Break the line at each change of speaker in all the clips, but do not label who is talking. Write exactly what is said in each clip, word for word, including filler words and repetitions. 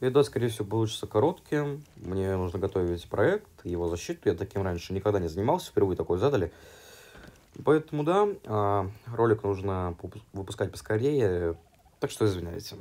Видео, скорее всего, получится коротким. Мне нужно готовить проект, его защиту. Я таким раньше никогда не занимался, впервые такой задали. Поэтому, да, а, ролик нужно выпускать поскорее, так что извиняйте.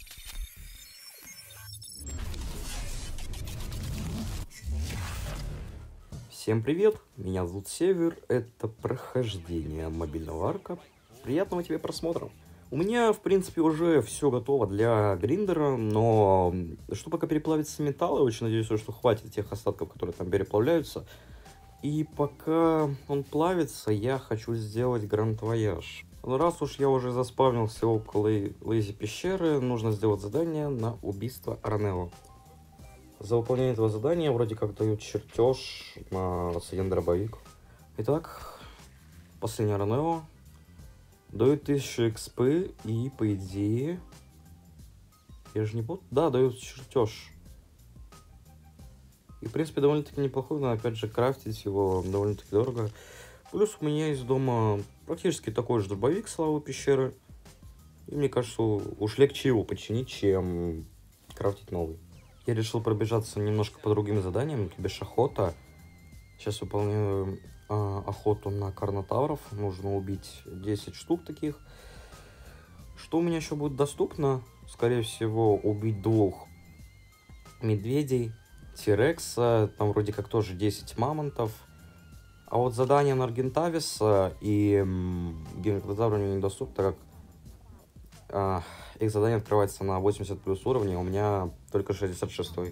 Всем привет, меня зовут Север, это прохождение мобильного арка. Приятного тебе просмотра. У меня, в принципе, уже все готово для гриндера, но что пока переплавится металл, я очень надеюсь, что хватит тех остатков, которые там переплавляются. И пока он плавится, я хочу сделать гранд-вояж. Но раз уж я уже заспавнился около Лейзи пещеры, нужно сделать задание на убийство Ранео. За выполнение этого задания вроде как дают чертеж на один дробовик. Итак, последний Ранео. Дают тысячу экспы и, по идее... Я же не буду... Да, дают чертеж. И, в принципе, довольно-таки неплохой, но, опять же, крафтить его довольно-таки дорого. Плюс у меня есть дома практически такой же дробовик славы пещеры. И мне кажется, уж легче его починить, чем крафтить новый. Я решил пробежаться немножко по другим заданиям. Бишь охота. Сейчас выполняю э, охоту на карнотавров. Нужно убить десять штук таких. Что у меня еще будет доступно? Скорее всего, убить двух медведей, тирекса. Там вроде как тоже десять мамонтов. А вот задание на Аргентависа и Гиганотавра мне недоступно, так как э, их задание открывается на восемьдесят плюс уровне, у меня только шестьдесят шестой.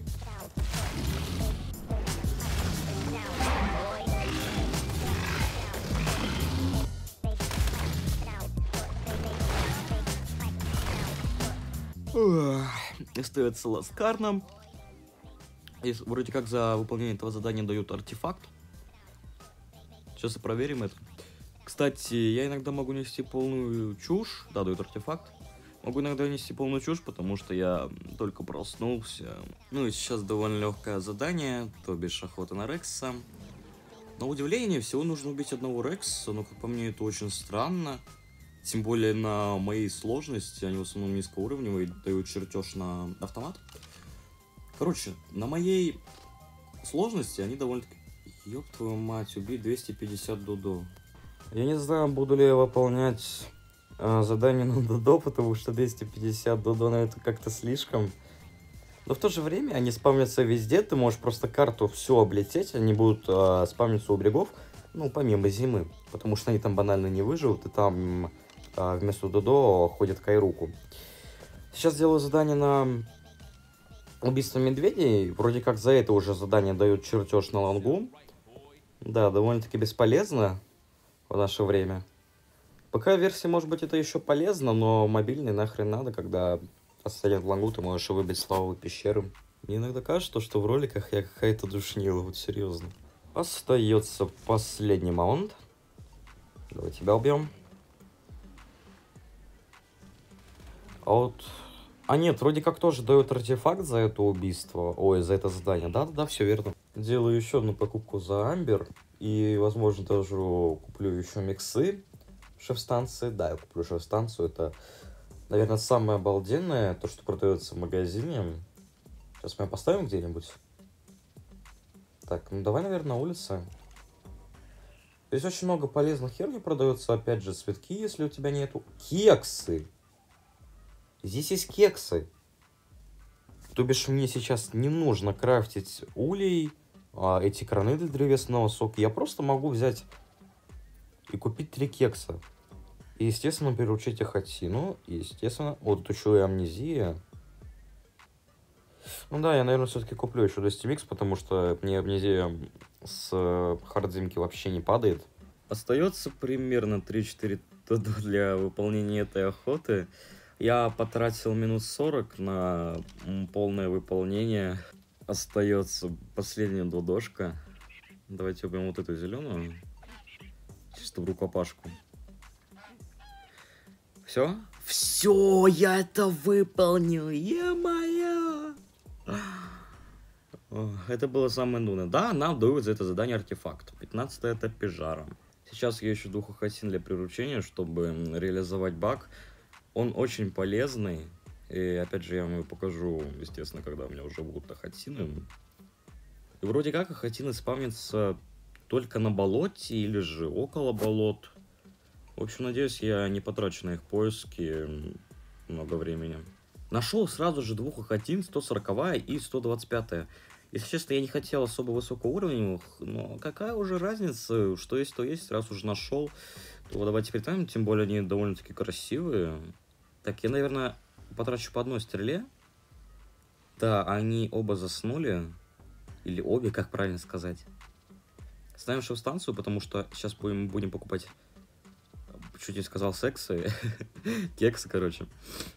Остается ласкарном. И вроде как за выполнение этого задания дают артефакт. Сейчас и проверим это. Кстати, я иногда могу нести полную чушь. Да, дают артефакт. Могу иногда нести полную чушь, потому что я только проснулся. Ну и сейчас довольно легкое задание, то бишь охота на Рекса. На удивление, всего нужно убить одного Рекса, но, как по мне, это очень странно. Тем более на моей сложности, они в основном низкоуровневые, дают чертеж на автомат. Короче, на моей сложности они довольно-таки... Ёб твою мать, убить двести пятьдесят додо. Я не знаю, буду ли я выполнять э, задание на додо, потому что двести пятьдесят додо, на это как-то слишком. Но в то же время они спавнятся везде, ты можешь просто карту все облететь, они будут э, спавниться у берегов, ну, помимо зимы, потому что они там банально не выживут, и там э, вместо додо ходит Кайруку. Сейчас делаю задание на убийство медведей, вроде как за это уже задание дают чертеж на лангу. Да, довольно-таки бесполезно в наше время. Пока версия, может быть, это еще полезно, но мобильный нахрен надо, когда стоять в лангу, ты можешь выбить славу пещеры. Мне иногда кажется, что в роликах я какая-то душнила, вот серьезно. Остается последний маунт. Давай тебя убьем. А вот... А нет, вроде как тоже дают артефакт за это убийство. Ой, за это задание. Да-да-да, все верно. Делаю еще одну покупку за Амбер. И, возможно, даже куплю еще миксы шеф-станции. Да, я куплю шеф-станцию. Это, наверное, самое обалденное, то, что продается в магазине. Сейчас мы ее поставим где-нибудь. Так, ну давай, наверное, на улице. Здесь очень много полезных херни продается. Опять же, цветки, если у тебя нету. Кексы. Здесь есть кексы. То бишь мне сейчас не нужно крафтить улей, а, эти краны для древесного сока. Я просто могу взять и купить три кекса. И, естественно, приручить Ахатину. И, естественно, вот еще и амнезия. Ну да, я, наверное, все-таки куплю еще двести микс, потому что мне амнезия с хардзимки вообще не падает. Остается примерно три-четыре додо для выполнения этой охоты. Я потратил минут сорок на полное выполнение. Остается последняя додошка. Давайте убьем вот эту зеленую. Чисто в рукопашку. Все? Все, я это выполнил. Е-мое! Это было самое нудное. Да, нам дают за это задание артефакт. пятнадцатый этап пижара. Сейчас я ищу двух Ахатин для приручения, чтобы реализовать баг. Он очень полезный. И опять же, я вам покажу, естественно, когда у меня уже будут ахатины. И вроде как ахатины спавнятся только на болоте или же около болот. В общем, надеюсь, я не потрачу на их поиски много времени. Нашел сразу же двух ахатин, сто сороковая и сто двадцать пятая. Если честно, я не хотел особо высокоуровневых, но какая уже разница, что есть, то есть, раз уже нашел, то давайте притянем, тем более они довольно-таки красивые. Так, я, наверное, потрачу по одной стреле. Да, они оба заснули, или обе, как правильно сказать. Ставим шоу-станцию, потому что сейчас будем, будем покупать, чуть не сказал сексы, кексы, короче.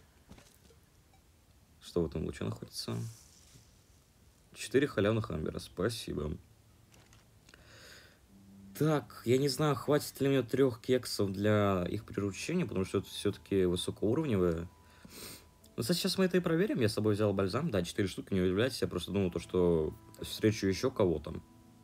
Что в этом луче находится? Четыре халявных амбера, спасибо. Так, я не знаю, хватит ли мне трех кексов для их приручения, потому что это все-таки высокоуровневые. Ну, сейчас мы это и проверим. Я с собой взял бальзам, да, четыре штуки, не удивляйтесь, я просто думал, то, что встречу еще кого-то.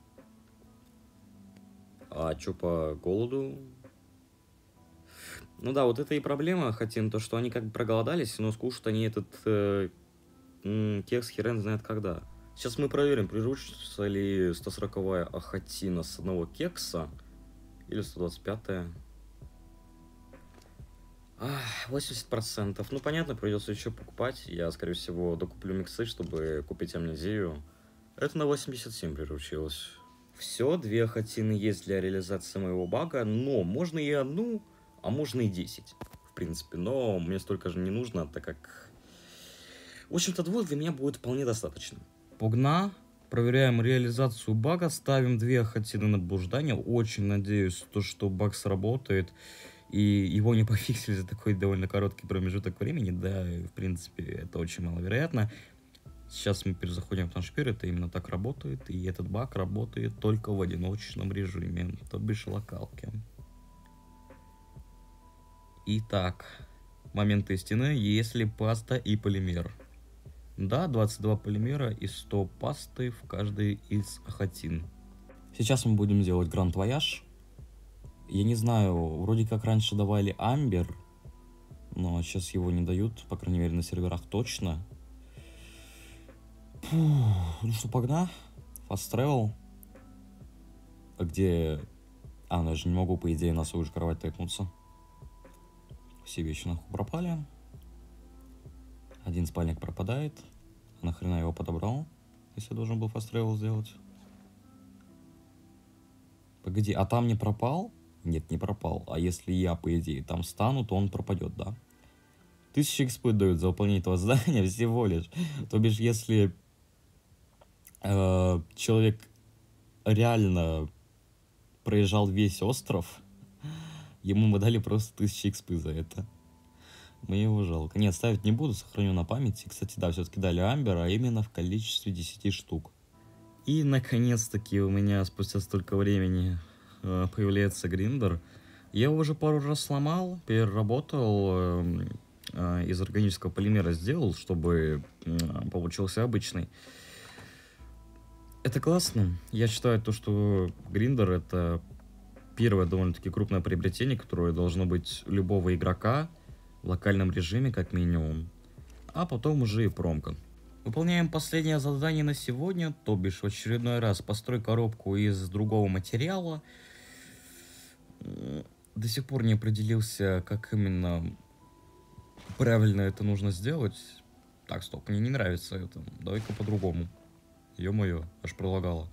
А что по голоду? Ну да, вот это и проблема, хотим, то, что они как бы проголодались, но скушают они этот э, кекс херен знает когда. Сейчас мы проверим, приручится ли сто сороковая ахатина с одного кекса или сто двадцать пятая. восемьдесят процентов. Ну, понятно, придется еще покупать. Я, скорее всего, докуплю миксы, чтобы купить амнезию. Это на восемьдесят семь приручилось. Все, две ахатины есть для реализации моего бага, но можно и одну, а можно и десять, в принципе. Но мне столько же не нужно, так как... В общем-то, двух для меня будет вполне достаточно. Погна. Проверяем реализацию бага, ставим две ахатины на блуждание. Очень надеюсь, то, что баг сработает, и его не пофиксили за такой довольно короткий промежуток времени. Да, в принципе, это очень маловероятно. Сейчас мы перезаходим в наш мир, это именно так работает, и этот баг работает только в одиночном режиме, то бишь локалке. Итак, момент истины, если паста и полимер. Да, двадцать два полимера и сто пасты в каждой из ахатин. Сейчас мы будем делать Гранд Вояж. Я не знаю, вроде как раньше давали амбер, но сейчас его не дают, по крайней мере на серверах точно. Фух, ну что, погнали. Fast travel. А где... А, ну я же не могу, по идее, на свою же кровать тэкнуться. Все вещи нахуй пропали. Один спальник пропадает. А нахрена я его подобрал, если я должен был fast travel сделать? Погоди, а там не пропал? Нет, не пропал. А если я, по идее, там стану, то он пропадет, да? Тысяча экспы дают за выполнение этого задания всего лишь. То бишь, если э, человек реально проезжал весь остров, ему мы дали просто тысячи экспы за это. Мне его жалко. Нет, ставить не буду, сохраню на памяти. Кстати, да, все-таки дали амбер, а именно в количестве десяти штук. И, наконец-таки, у меня спустя столько времени э, появляется гриндер. Я его уже пару раз сломал, переработал, э, э, из органического полимера сделал, чтобы э, получился обычный. Это классно. Я считаю, то, что гриндер — это первое довольно-таки крупное приобретение, которое должно быть у любого игрока в локальном режиме, как минимум. А потом уже и промка. Выполняем последнее задание на сегодня, то бишь в очередной раз построй коробку из другого материала. До сих пор не определился, как именно правильно это нужно сделать. Так, стоп, мне не нравится это. Давай-ка по-другому. Ё-моё, аж пролагало.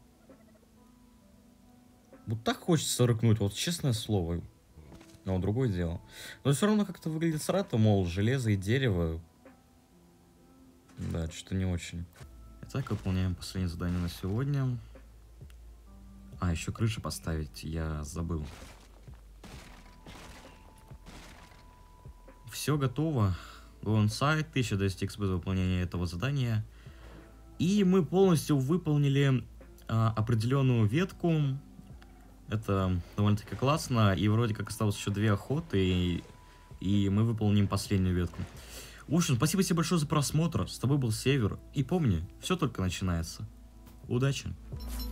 Вот так хочется рыкнуть, вот честное слово. Но другое дело. Но все равно как-то выглядит срато, мол, железо и дерево. Да, что-то не очень. Итак, выполняем последнее задание на сегодня. А, еще крышу поставить, я забыл. Все готово. Go on site, тысяча двести экспы за выполнение этого задания. И мы полностью выполнили а, определенную ветку. Это довольно-таки классно. И вроде как осталось еще две охоты. И, и мы выполним последнюю ветку. В общем, спасибо тебе большое за просмотр. С тобой был Север. И помни, все только начинается. Удачи!